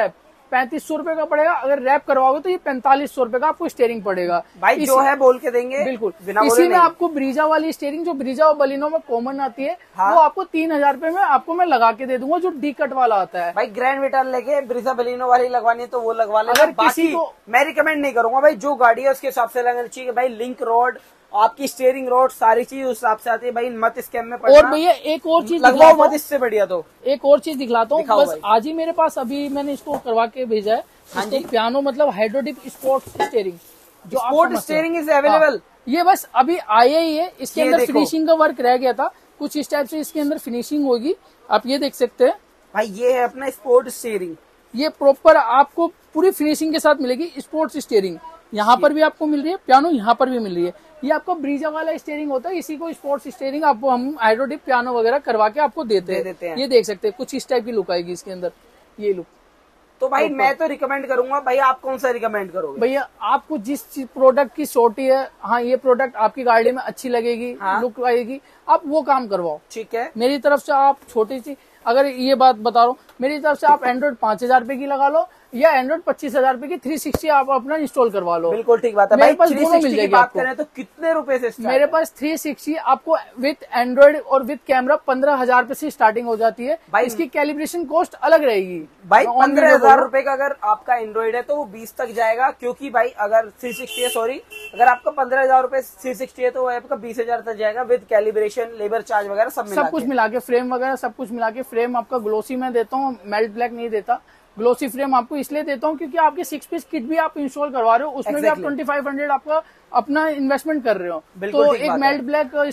पैंतीस सौ रुपए का पड़ेगा। अगर रैप करवाओगे तो ये पैंतालीस सौ रुपए का आपको स्टेयरिंग पड़ेगा। भाई जो है बोल के देंगे, बिल्कुल। बिना इसी में नहीं। आपको ब्रीजा वाली स्टेयरिंग जो ब्रीजा और बलिनो में कॉमन आती है, हाँ? वो आपको तीन हजार रुपए में आपको मैं लगा के दे दूंगा, जो डी कट वाला आता है। भाई ग्रैंड विटार लेके ब्रीजा बलिनो वाली लगवानी है तो वो लगवा लेना। अगर किसी को मैं रिकमेंड नहीं करूंगा भाई, जो गाड़ी है उसके हिसाब से लगना चाहिए भाई। लिंक रोड, आपकी स्टीयरिंग रोड, सारी चीज उस हिसाब से आती है भाई। मत स्कैम में पड़ना। और भैया एक और चीज लगवाओ मत, इससे बढ़िया तो एक और चीज दिखलाता हूँ। बस भाई। आज ही मेरे पास अभी मैंने इसको करवा के भेजा है। हाँ जी, पियानो मतलब हाइड्रोलिक स्पोर्ट्स स्टीयरिंग, जो स्पोर्ट स्टीयरिंग इज अवेलेबल। ये बस अभी आया ही है, इसके ये अंदर देखो। फिनिशिंग का वर्क रह गया था, कुछ इस टाइप से इसके अंदर फिनिशिंग होगी। आप ये देख सकते हैं भाई, ये है अपना स्पोर्ट स्टीयरिंग। ये प्रॉपर आपको पूरी फिनिशिंग के साथ मिलेगी। स्पोर्ट्स स्टीयरिंग यहाँ पर भी आपको मिल रही है, पियानो यहाँ पर भी मिल रही है। ये आपका ब्रीजा वाला स्टीयरिंग होता है, इसी को स्पोर्ट्स स्टीयरिंग आपको हम हाइड्रोलिक पियानो वगैरह करवा के आपको देते हैं। देते हैं। ये देख सकते हैं कुछ इस टाइप की लुक आएगी इसके अंदर, ये लुक। तो भाई मैं तो रिकमेंड करूंगा। भाई आप कौन सा रिकमेंड करोगे? भैया आपको जिस प्रोडक्ट की शॉर्टी है, हाँ ये प्रोडक्ट आपकी गाड़ी में अच्छी लगेगी, हाँ? लुक आएगी, आप वो काम करवाओ। ठीक है, मेरी तरफ से आप छोटी सी, अगर ये बात बता रहा हूँ, मेरी तरफ से आप एंड्रॉइड पांच हजार रुपए की लगा लो या एंड्रॉइड पच्चीस हजार रुपए की थ्री सिक्सटी आप अपना इंस्टॉल करवा लो। बिल्कुल ठीक बात है। मेरे भाई पास थ्री दोनों मिल सिक्सटी की जाएगी बात आपको। करें तो कितने रुपए से start मेरे है? पास थ्री सिक्सटी आपको विथ एंड्रॉइड और विथ कैमरा पंद्रह हजार रुपए से स्टार्टिंग हो जाती है। भाई इसकी कैलिब्रेशन कॉस्ट अलग रहेगी। भाई मैं on पंद्रह video हजार बोल रुपए का अगर आपका एंड्रॉइड है तो वो बीस तक जाएगा, क्योंकि भाई अगर थ्री सिक्सटी है, सॉरी, अगर आपका पंद्रह हजार रुपए थ्री सिक्सटी है तो वो आपका बीस हजार तक जाएगा विद कैलिब्रेशन, लेबर चार्ज वगैरह सब मिला सब कुछ मिला के, फ्रेम वगैरह सब कुछ मिला के। फ्रेम आपका ग्लोसी में देता हूँ, मेल्ट ब्लैक नहीं देता। ग्लोसी फ्रेम आपको इसलिए देता हूँ क्योंकि आपके सिक्स पीस किट भी आप इंस्टॉल करवा रहे हो, उसमें exactly. भी आप ट्वेंटी फाइव हंड्रेड आपका अपना इन्वेस्टमेंट कर रहे हो। तो एक मेल्ट ब्लैक इस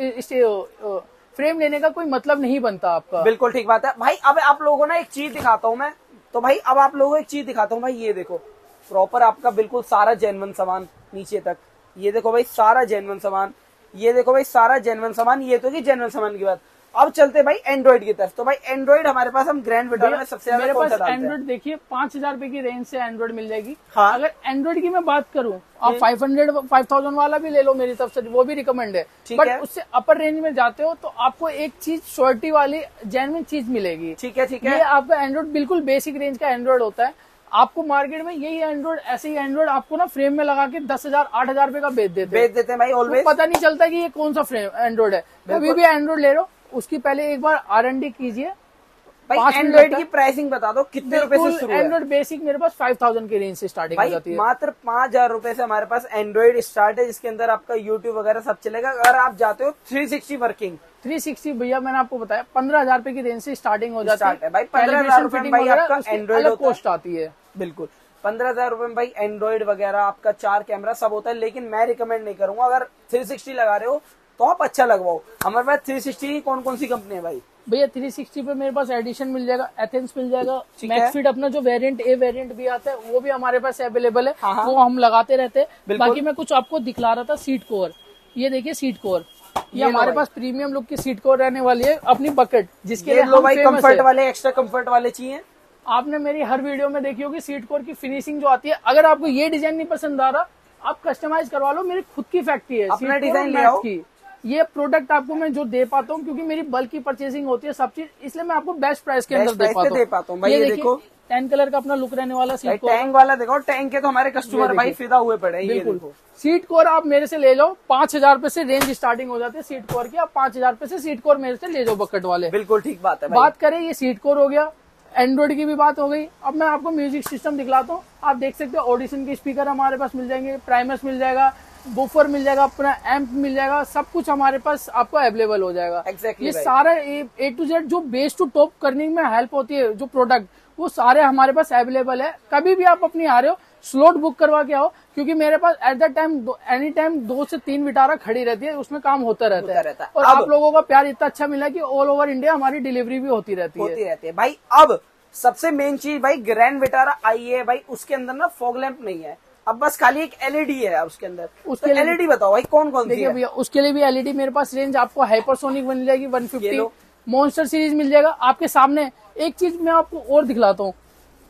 पे फ्रेम लेने का कोई मतलब नहीं बनता आपका। बिल्कुल ठीक बात है भाई। अब आप लोगों ने एक चीज दिखाता हूँ मैं, तो भाई अब आप लोगों को एक चीज दिखाता हूँ भाई। ये देखो प्रॉपर आपका बिल्कुल सारा जेन्युइन सामान नीचे तक। ये देखो भाई सारा जेन्युइन सामान, ये देखो भाई सारा जेन्युइन सामान। ये तो की जेन्युइन सामान की बात। अब चलते भाई एंड्रॉइड की तरफ। तो भाई एंड्रॉइड हमारे पास हम ग्रैंड विटार में सबसे ज्यादा कौन सा डालते हैं? एंड्रॉइड देखिए पांच हजार रुपए की रेंज से एंड्रॉइड मिल जाएगी। हाँ? अगर एंड्रॉइड की मैं बात करूं, आप फाइव हंड्रेड फाइव थाउजेंड वाला भी ले लो मेरी तरफ से, वो भी रिकमेंड है। बट उससे अपर रेंज में जाते हो तो आपको एक चीज श्योरिटी वाली जेन्युइन चीज मिलेगी। ठीक है, ठीक है। ये आपका एंड्रॉइड बिल्कुल बेसिक रेंज का एंड्रॉइड होता है। आपको मार्केट में यही एंड्रॉइड, ऐसे ही एंड्रॉइड आपको ना फ्रेम में लगा के दस हजार आठ हजार रुपए का बेच देते बेच देते हैं भाई ऑलवेज। पता नहीं चलता कि ये कौन सा फ्रेम एंड्रॉइड है। कभी भी एंड्रॉइड ले लो, उसकी पहले एक बार आर एन डी कीजिए। भाई एंड्रॉइड की प्राइसिंग बता दो कितने रुपए से शुरू है? एंड्रॉइड बेसिक मेरे पास फाइव थाउजेंड की रेंज से स्टार्टिंग हो जाती है। मात्र पांच हजार रुपए से हमारे पास एंड्रॉइड स्टार्ट है, जिसके अंदर आपका यूट्यूब वगैरह सब चलेगा। अगर आप जाते हो three sixty working, three sixty भैया मैंने आपको बताया पंद्रह हजार रुपए की रेंज से स्टार्टिंग हो जाती है भाई। पंद्रह हजार रुपए भाई आपका एंड्रॉइड कॉस्ट आती है। बिल्कुल पंद्रह हजार रुपए में भाई एंड्रॉइड वगैरह आपका चार कैमरा सब होता है। लेकिन मैं रिकमेंड नहीं करूंगा, अगर थ्री सिक्सटी लगा रहे हो तो आप अच्छा लगवाओ। हमारे पास थ्री सिक्सटी की कौन कौन सी कंपनी है भाई? भैया थ्री सिक्सटी पे मेरे पास एडिशन मिल जाएगा, एथेंस मिल जाएगा, मैक्सफिट अपना जो वेरिएंट ए वेरिएंट भी आता है वो भी हमारे पास अवेलेबल है। हाँ, वो हम लगाते रहते हैं। बाकी मैं कुछ आपको दिखला रहा था सीट कोर। ये देखिए सीट कोर, ये हमारे पास प्रीमियम लुक की सीट कोर रहने वाली है। अपनी बकेट जिसके लिए भाई कंफर्ट वाले, एक्स्ट्रा कंफर्ट वाले चाहिए। आपने मेरी हर वीडियो में देखी होगी सीट कोर की फिनिशिंग जो आती है। अगर आपको ये डिजाइन नहीं पसंद आ रहा, आप कस्टमाइज करवा लो, मेरी खुद की फैक्ट्री है अपना डिजाइन ले आओ। की ये प्रोडक्ट आपको मैं जो दे पाता हूँ, क्योंकि मेरी बल्क की परचेसिंग होती है सब चीज, इसलिए मैं आपको बेस्ट प्राइस के अंदर दे पाता हूँ। ये देखो टेन कलर का अपना लुक रहने वाला सीट कोर, टैंक वाला देखो। टैंक के तो हमारे कस्टमर भाई फिदा हुए पड़े हैं। बिल्कुल सीट कोर आप मेरे से ले लो, पांच हजार रूपये से रेंज स्टार्टिंग हो जाती है सीट कोर की। आप पांच हजार रूपये से सीट कोर मेरे से ले जाओ बकेट वाले। बिल्कुल ठीक बात है। बात करें ये सीट कोर हो गया, एंड्रॉइड की भी बात हो गई। अब मैं आपको म्यूजिक सिस्टम दिखलाता हूँ। आप देख सकते हो ऑडिशन के स्पीकर हमारे पास मिल जाएंगे, प्राइमर्स मिल जाएगा, बूफर मिल जाएगा, अपना एम्प मिल जाएगा, सब कुछ हमारे पास आपको अवेलेबल हो जाएगा। exactly ये सारा ए टू जेड जो बेस टू टॉप करने में हेल्प होती है, जो प्रोडक्ट, वो सारे हमारे पास अवेलेबल है। कभी भी आप अपनी आ रहे हो स्लॉट बुक करवा के आओ, क्योंकि मेरे पास at the time any time दो से तीन विटारा खड़ी रहती है, उसमें काम होता रहता है, रहता है। और आप लोगों का प्यार इतना अच्छा मिला कि ऑल ओवर इंडिया हमारी डिलीवरी भी होती रहती है होती रहती है भाई। अब सबसे मेन चीज भाई ग्रैंड विटारा आई है भाई, उसके अंदर ना फॉग लैंप नहीं है, अब बस खाली एक एलईडी है उसके अंदर। उसके तो एलईडी बताओ भाई कौन कौन सी है? भैया उसके लिए भी एलईडी मेरे पास रेंज आपको हाइपरसोनिक मिल जाएगी वन फिफ्टी, मॉन्स्टर सीरीज मिल जाएगा आपके सामने। एक चीज मैं आपको और दिखलाता हूँ,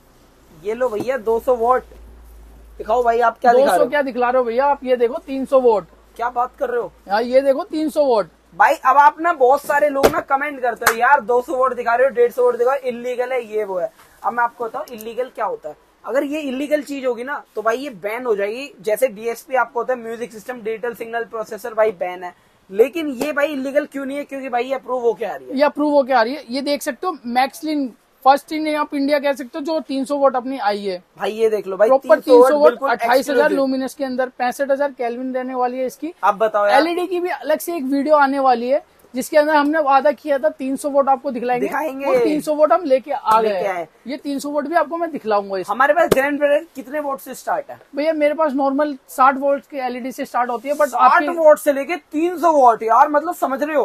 ये लो भैया दो सौ वोट दिखाओ भाई। आप क्या दो सौ क्या दिखला रहे हो भैया? आप ये देखो तीन सौ वोट। क्या बात कर रहे हो? हाँ ये देखो तीन सौ वोट। भाई अब आप ना बहुत सारे लोग ना कमेंट करते हो यार दो सौ वोट दिखा रहे हो, डेढ़ सौ वोट दिखा रहे हो, इलीगल है ये वो है। अब मैं आपको बताऊं इलीगल क्या होता है। अगर ये इलीगल चीज होगी ना तो भाई ये बैन हो जाएगी। जैसे डीएसपी आपको होता है music system digital signal processor, भाई बैन है। लेकिन ये भाई इलीगल क्यों नहीं है? क्योंकि भाई ये अप्रूव होके आ रही है। ये अप्रूव होके आ रही है। ये देख सकते हो मैक्सलिन फर्स्ट इन आप इंडिया कह सकते हो जो तीन सौ वोट अपनी आई है। भाई ये देख लो भाई प्रॉपर तीन सौ वोट, अट्ठाईस हजार exclusive। लुमिनस के अंदर पैंसठ हजार केल्विन रहने वाली है इसकी। आप बताओ यार। एलईडी की भी अलग से एक वीडियो आने वाली है जिसके अंदर हमने वादा किया था तीन सौ वोट आपको दिखलाएंगे, दिखाएंगे। और तीन सौ वोट हम लेके आ लेके गए। आए। ये तीन सौ वोट भी आपको मैं दिखलाऊंगा। हमारे पास ग्रैंड पेरेंट कितने वोट से स्टार्ट है? भैया मेरे पास नॉर्मल साठ वोल्ट की एलईडी से स्टार्ट होती है, बट साठ वोट से लेके तीन सौ वोट यार, मतलब समझ रहे हो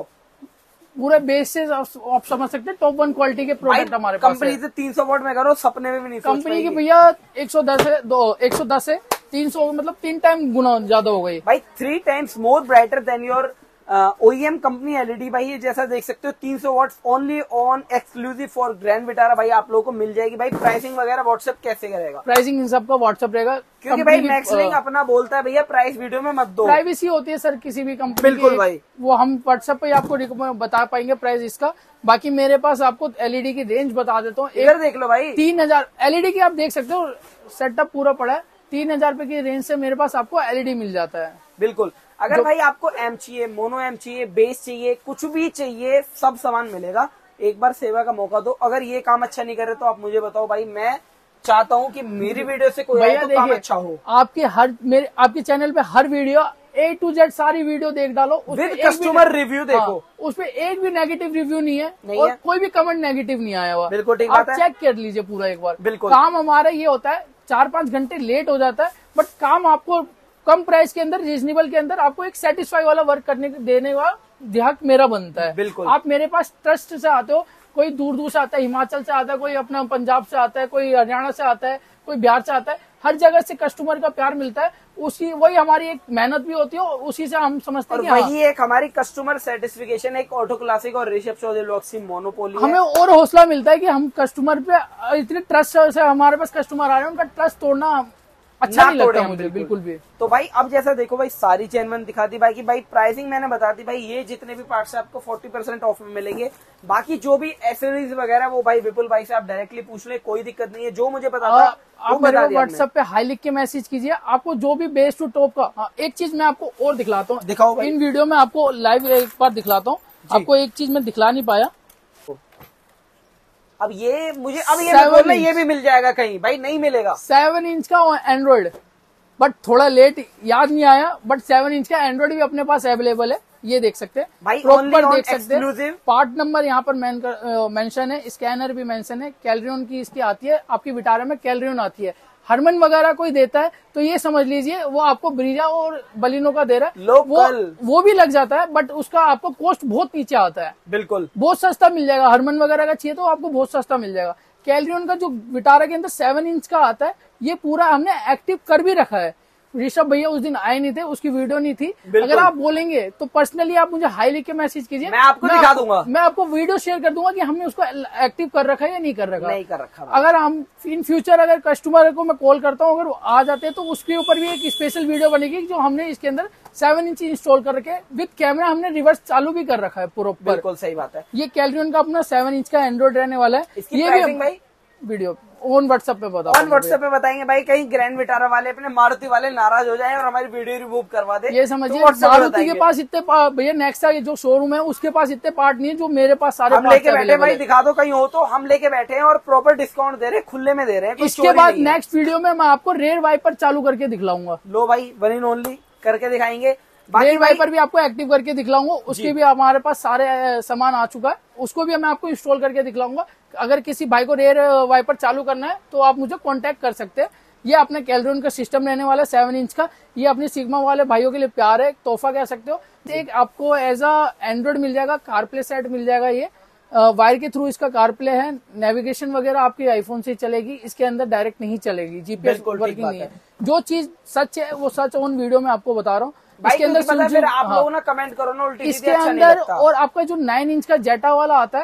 पूरे बेस से आप समझ सकते हैं। टॉप वन क्वालिटी के प्रोडक्ट हमारे पास कंपनी से तीन सौ वोट में करो सपने में भी नहीं। कंपनी की भैया एक सौ दस है, दो एक सौ दस है, तीन सौ मतलब तीन टाइम गुना ज्यादा हो गई भाई। Three times more brighter than your OEM company LED. भाई ये जैसा देख सकते हो तीन सौ watts only on exclusive for Grand Vitara. भाई आप लोगों को मिल जाएगी। भाई प्राइसिंग वगैरह व्हाट्सएप कैसे करेगा? प्राइसिंग इन सबका व्हाट्सएप रहेगा, क्योंकि भाई मैक्सलिंग अपना बोलता है भैया प्राइस वीडियो में मत दो। प्राइवेसी होती है सर किसी भी कंपनी। बिल्कुल भाई, वो हम व्हाट्सएप पे आपको बता पाएंगे प्राइस इसका। बाकी मेरे पास आपको एलईडी की रेंज बता देता हूँ। इधर देख लो भाई, तीन हजार एलईडी की आप देख सकते हो, सेटअप पूरा पड़ा है। तीन हजार रुपए की रेंज से मेरे पास आपको एलईडी मिल जाता है। बिल्कुल। अगर भाई आपको एम चाहिए, मोनो एम चाहिए, बेस चाहिए, कुछ भी चाहिए, सब सामान मिलेगा। एक बार सेवा का मौका दो। अगर ये काम अच्छा नहीं करे तो आप मुझे बताओ भाई। मैं चाहता हूँ कि मेरी वीडियो से कोई आए तो काम अच्छा हो। आपके हर मेरे आपके चैनल पे हर वीडियो ए टू जेड सारी वीडियो देख डालो, विद कस्टमर रिव्यू देखो। हाँ, उसपे एक भी नेगेटिव रिव्यू नहीं है, नहीं और है। कोई भी कमेंट नेगेटिव नहीं आया हुआ। बिल्कुल ठीक आप बात है। चेक कर लीजिए पूरा एक बार। बिल्कुल। काम हमारा ये होता है चार पांच घंटे लेट हो जाता है, बट काम आपको कम प्राइस के अंदर, रीजनेबल के अंदर आपको एक सेटिस्फाई वाला वर्क करने देने का हक मेरा बनता है। बिल्कुल। आप मेरे पास ट्रस्ट से आते हो, कोई दूर दूर से आता है, हिमाचल से आता है, कोई अपना पंजाब से आता है, कोई हरियाणा से आता है, कोई बिहार से आता है। हर जगह से कस्टमर का प्यार मिलता है। उसी वही हमारी एक मेहनत भी होती है, उसी से हम समझते हैं कि वही एक हमारी कस्टमर सेटिस्फिकेशन, एक ऑटो क्लासिक और ऋषभ चौधरी व्लॉग्स की मोनोपोली। हमें और हौसला मिलता है कि हम कस्टमर पे इतने ट्रस्ट से हमारे पास कस्टमर आ रहे हैं, उनका ट्रस्ट तोड़ना अच्छा नहीं लगता मुझे बिल्कुल भी। तो भाई अब जैसा देखो भाई सारी चेन मैंने दिखा दी। बाकी भाई प्राइसिंग मैंने बता दी। भाई ये जितने भी पार्ट्स है आपको चालीस परसेंट ऑफ में मिलेंगे। बाकी जो भी एसेसरीज वगैरह वो भाई विपुल भाई से आप डायरेक्टली पूछ ले, कोई दिक्कत नहीं है। जो मुझे पता था आप मेरे व्हाट्सएप पे हाई लिख के मैसेज कीजिए। आपको जो भी बेस टू टॉप का। हाँ, एक चीज मैं आपको और दिखलाता हूँ। दिखाओ भाई। इन वीडियो में आपको लाइव एक बार दिखलाता हूँ। आपको एक चीज मैं दिखला नहीं पाया। अब ये मुझे अब ये मैं बोलना ये भी मिल जाएगा कहीं, भाई नहीं मिलेगा। सेवन इंच का एंड्रॉइड, बट थोड़ा लेट याद नहीं आया, बट सेवन इंच का एंड्रॉइड भी अपने पास अवेलेबल है। ये देख सकते हैं भाई, प्रॉपर देख सकते हैं। पार्ट नंबर यहाँ पर मेंशन है, स्कैनर भी मेंशन है, कैलरियन की इसकी आती है। आपकी विटारा में कैलरियन आती है। हरमन वगैरह कोई देता है तो ये समझ लीजिए वो आपको ब्रीजा और बलिनो का दे रहा है, लोकल वो, वो भी लग जाता है, बट उसका आपको कॉस्ट बहुत नीचे आता है। बिल्कुल बहुत सस्ता मिल जाएगा। हरमन वगैरह का चाहिए तो आपको बहुत सस्ता मिल जाएगा। कैलरियन का जो विटारा के अंदर सेवन इंच का आता है, ये पूरा हमने एक्टिव कर भी रखा है। ऋषभ भैया उस दिन आए नहीं थे, उसकी वीडियो नहीं थी। अगर आप बोलेंगे तो पर्सनली आप मुझे हाई लिख के मैसेज कीजिए, मैं आपको दिखा दूंगा। मैं आपको वीडियो शेयर कर दूंगा कि हमने उसको एक्टिव कर रखा है या नहीं कर रखा। नहीं कर रखा। अगर हम इन फ्यूचर अगर कस्टमर को मैं कॉल करता हूँ, अगर वो आ जाते हैं तो उसके ऊपर भी एक स्पेशल वीडियो बनेगी जो हमने इसके अंदर सेवन इंच इंस्टॉल कर रखे विद कैमरा। हमने रिवर्स चालू भी कर रखा है प्रॉपर। बिल्कुल सही बात है। ये कैलरियन का अपना सेवन इंच का एंड्रॉइड रहने वाला है। इसकी ये प्राइसिंग भाई वीडियो ऑन व्हाट्सएप पे बताओ। ऑन व्हाट्सएप पे बताएंगे भाई। कहीं ग्रैंड विटारा वाले अपने मारुति वाले नाराज हो जाए और हमारी वीडियो रिमूव करवा दे। ये समझिए तो मारुति के पास इतने भैया नेक्सा जो शोरूम है उसके पास इतने पार्ट नहीं है जो मेरे पास सारे हम लेके बैठे। भाई दिखा दो कहीं हो तो। हम लेके बैठे हैं और प्रॉपर डिस्काउंट दे रहे हैं, खुले में दे रहे हैं। इसके बाद नेक्स्ट वीडियो में मैं आपको रेयर वाइपर चालू करके दिखलाऊंगा। लो भाई वन इन ओनली करके दिखाएंगे। रेयर वाइपर भी आपको एक्टिव करके दिखलाऊंगा। उसके भी हमारे पास सारे सामान आ चुका है, उसको भी मैं आपको इंस्टॉल करके दिखलाऊंगा। अगर किसी भाई को रेयर वाइपर चालू करना है तो आप मुझे कांटेक्ट कर सकते हैं। ये अपने कैलरियन का सिस्टम रहने वाला है सेवन इंच का। ये अपने सिग्मा वाले भाइयों के लिए प्यार है, तोहफा कह सकते हो। एक आपको एज अ एंड्रॉइड मिल जाएगा, कारप्ले सेट मिल जाएगा। ये वायर के थ्रू इसका कारप्ले है। नेविगेशन वगैरह आपकी आईफोन से चलेगी, इसके अंदर डायरेक्ट नहीं चलेगी। जीपीएस वर्किंग नहीं है। जो चीज सच है वो सच ऑन वीडियो में आपको बता रहा हूँ। इसके अंदर फिर आप लोग ना कमेंट करो ना उल्टी इसके अंदर। और आपका जो नाइन इंच का जेटा वाला आता है,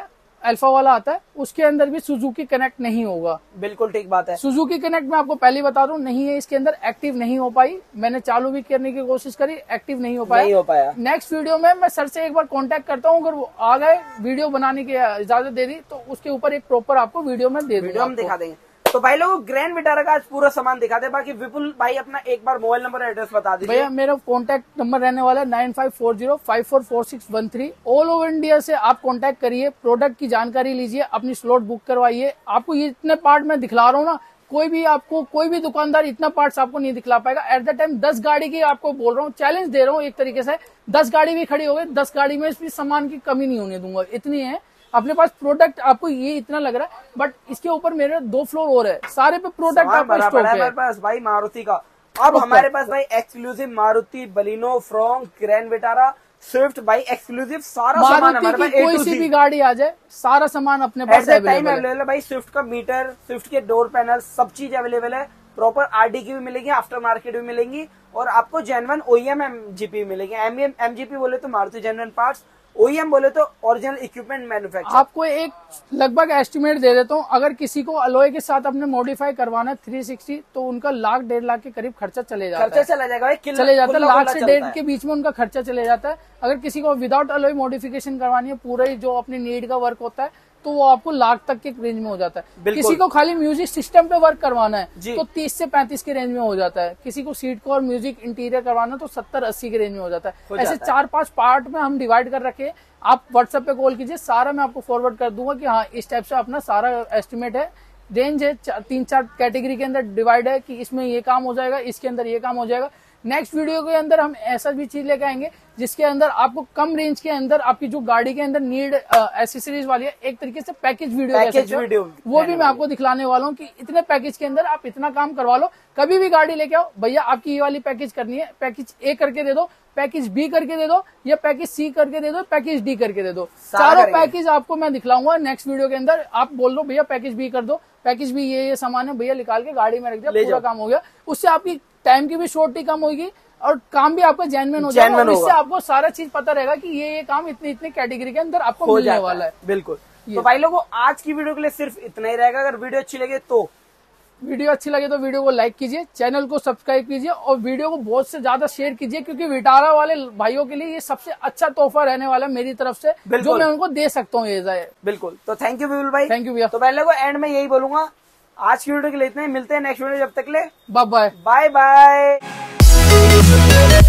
अल्फा वाला आता है उसके अंदर भी सुजुकी कनेक्ट नहीं होगा। बिल्कुल ठीक बात है। सुजुकी कनेक्ट मैं आपको पहले बता दूं नहीं है इसके अंदर, एक्टिव नहीं हो पाई। मैंने चालू भी करने की कोशिश करी, एक्टिव नहीं हो पाया। नहीं हो पाया। नेक्स्ट वीडियो में मैं सर से एक बार कांटेक्ट करता हूं, अगर वो आ गए वीडियो बनाने की इजाजत दे दी तो उसके ऊपर एक प्रॉपर आपको वीडियो में दे दूंगा, हम दिखा देंगे। तो भाई लोगों ग्रैंड विटारा का आज पूरा सामान दिखा दे। बाकी विपुल भाई अपना एक बार मोबाइल नंबर एड्रेस बता दीजिए। भैया मेरा कॉन्टैक्ट नंबर रहने वाला है nine five four zero five four four six one three. All over India से आप कॉन्टैक्ट करिए, प्रोडक्ट की जानकारी लीजिए, अपनी स्लॉट बुक करवाइए। आपको ये इतने पार्ट मैं दिखला रहा हूँ ना, कोई भी आपको कोई भी दुकानदार इतना पार्ट्स आपको नहीं दिखला पाएगा। एट द टाइम दस गाड़ी की आपको बोल रहा हूँ, चैलेंज दे रहा हूँ एक तरीके से, दस गाड़ी भी खड़ी हो गई, दस गाड़ी में भी सामान की कमी नहीं होने दूंगा, इतनी है अपने पास प्रोडक्ट। आपको ये इतना लग रहा है बट इसके ऊपर मेरे दो फ्लोर और है, सारे पे प्रोडक्ट आपका स्टॉक है हमारे पास भाई मारुति का। अब हमारे पास भाई exclusive Maruti Baleno, Fronx, Grand Vitara, Swift भाई एक्सक्लूसिव सारा सामान हमारे पास। कोई सी भी गाड़ी आ जाए सारा सामान अपने पास अवेलेबल है भाई। स्विफ्ट का मीटर, स्विफ्ट के डोर पैनल, सब चीज अवेलेबल है। प्रॉपर आरडी की भी मिलेगी, आफ्टर मार्केट भी मिलेंगी और आपको जेन्युइन ओईएम एमजीपी मिलेगी। एमजीपी बोले तो मारुति जेन्युइन पार्ट्स, ओईएम बोले तो ओरिजिनल इक्विपमेंट मैन्युफैक्चर। आपको एक लगभग एस्टिमेट दे देता हूँ, अगर किसी को अलॉय के साथ अपने मॉडिफाई करवाना है थ्री सिक्सटी तो उनका लाख डेढ़ लाख के करीब खर्चा चले जाता खर्चा है। चला जाएगा भाई, चले जाता है लाख से डेढ़ के बीच में उनका खर्चा चले जाता है। अगर किसी को विदाउट अलॉय मॉडिफिकेशन करवानी है, पूरा ही जो अपनी नीड का वर्क होता है तो वो आपको लाख तक के रेंज में हो जाता है। किसी को खाली म्यूजिक सिस्टम पे वर्क करवाना है तो तीस से पैंतीस के रेंज में हो जाता है। किसी को सीट को और म्यूजिक इंटीरियर करवाना तो सत्तर अस्सी के रेंज में हो जाता है। ऐसे चार पांच पार्ट में हम डिवाइड कर रखे। आप व्हाट्सएप पे कॉल कीजिए, सारा मैं आपको फॉरवर्ड कर दूंगा कि हाँ इस टाइप से अपना सारा एस्टिमेट है। रेंज है चा, तीन चार कैटेगरी के अंदर डिवाइड है कि इसमें ये काम हो जाएगा, इसके अंदर ये काम हो जाएगा। नेक्स्ट वीडियो के अंदर हम ऐसा भी चीज लेके आएंगे जिसके अंदर आपको कम रेंज के अंदर आपकी जो गाड़ी के अंदर नीड एसेसरीज वाली है, एक तरीके से पैकेज वीडियो पैकेज वीडियो वो भी मैं आपको दिखलाने वाला हूँ कि इतने पैकेज के अंदर आप इतना काम करवा लो। कभी भी गाड़ी लेके आओ, भैया आपकी ये वाली पैकेज करनी है, पैकेज ए करके दे दो, पैकेज बी करके दे दो, या पैकेज सी करके दे दो, पैकेज डी करके दे दो। चारों पैकेज आपको मैं दिखलाऊंगा नेक्स्ट वीडियो के अंदर। आप बोल दो भैया पैकेज बी कर दो, पैकेज बी ये ये सामान है, भैया निकाल के गाड़ी में रख दिया, पूरा काम हो गया। उससे आपकी टाइम की भी शॉर्टी कम होगी और काम भी आपका जेन्युइन हो जाएगा। इससे आपको सारा चीज पता रहेगा कि ये ये काम इतनी इतनी कैटेगरी के अंदर आपको मिलने वाला है। बिल्कुल। तो भाई लोगों आज की वीडियो के लिए सिर्फ इतना ही रहेगा। अगर वीडियो अच्छी लगे तो वीडियो अच्छी लगे तो वीडियो को लाइक कीजिए, चैनल को सब्सक्राइब कीजिए और वीडियो को बहुत से ज्यादा शेयर कीजिए, क्योंकि विटारा वाले भाइयों के लिए ये सबसे अच्छा तोहफा रहने वाला है मेरी तरफ से, जो मैं उनको दे सकता हूँ। ये बिल्कुल। तो थैंक यू विपुल भाई। थैंक यू भैया। तो पहले को एंड में यही बोलूंगा, आज की वीडियो के लिए इतना ही, मिलते हैं नेक्स्ट वीडियो, जब तक ले बाय बाय बाय बाय।